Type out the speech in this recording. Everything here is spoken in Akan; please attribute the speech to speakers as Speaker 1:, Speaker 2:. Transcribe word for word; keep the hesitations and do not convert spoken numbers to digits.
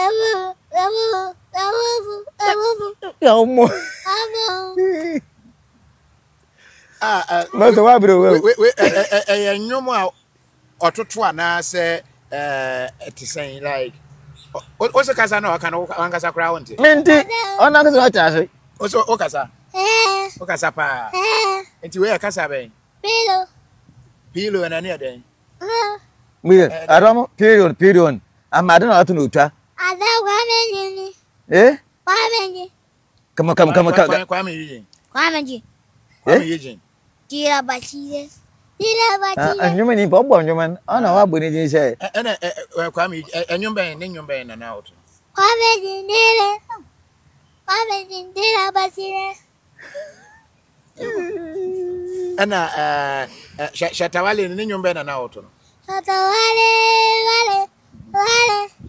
Speaker 1: Yo mo.
Speaker 2: Ah ah.
Speaker 1: Mo so wa bro.
Speaker 2: We we eh nyom a ototo ana say eh it is saying like Oso kasa no aka no wankasa kra wonte.
Speaker 1: Menti ona kasa wa chase.
Speaker 2: Oso okasa. Eh. Okasa pa. Eh. Enti we kasa ben. Pilo. Pilo na ne den. Eh.
Speaker 1: Mi Adoma period period. Amade na atu no twa.
Speaker 3: Ada Kuame ni.
Speaker 1: Eh?
Speaker 3: Kuame ni.
Speaker 1: Come come come come.
Speaker 2: Kuame Eugene.
Speaker 3: Kuame ni.
Speaker 2: Kuame Eugene.
Speaker 3: Tira bachile. Tira bachile.
Speaker 1: Ah, nyuma ni bobo nyuma. Ana wa boni jin say.
Speaker 2: Eh na Kuame enyum ben ne nyum ben na na auto.
Speaker 3: Kuame ni nile. Kuame ni tira bachile.
Speaker 2: Ana eh shatawale ne nyum ben na na auto.
Speaker 3: Shatawale wale wale.